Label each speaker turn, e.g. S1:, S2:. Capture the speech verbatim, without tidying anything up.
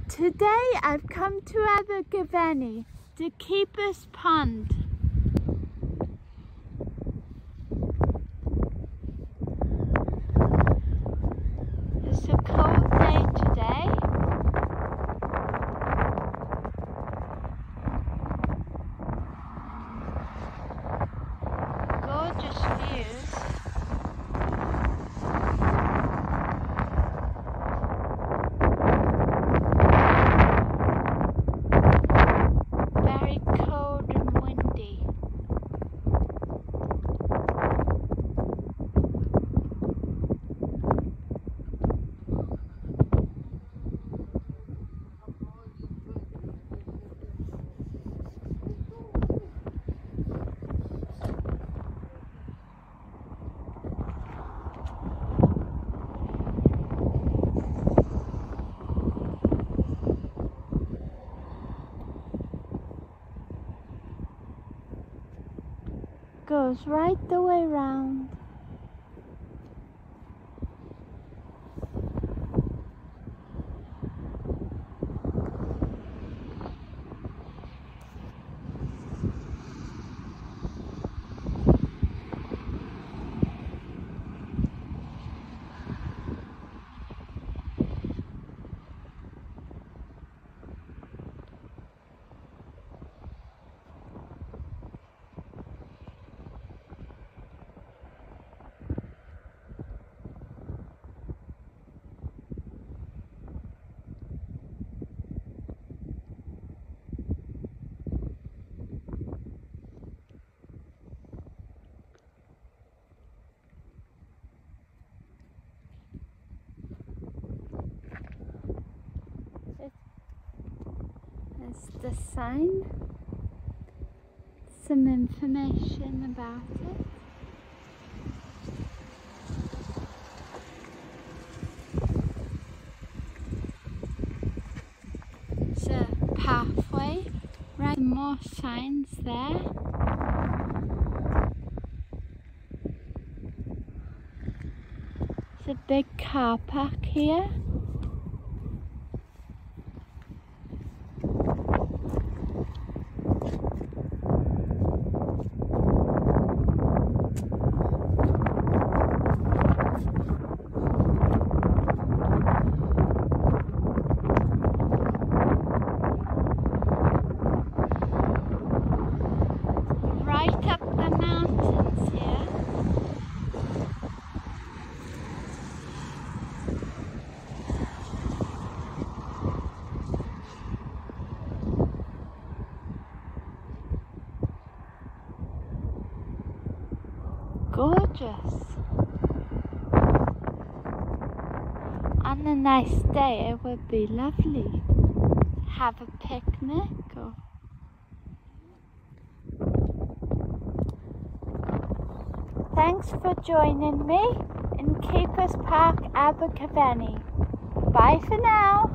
S1: Today I've come to Abergavenny, to Pwll Pond. It's a cold day today. Gorgeous views. Goes right the way round. There's the sign, some information about it. It's a pathway, right, more signs there. There's a big car park here. Right up the mountains here. Gorgeous. On a nice day it would be lovely to have a picnic or Thanks for joining me in Pwll Park, Abergavenny. Bye for now.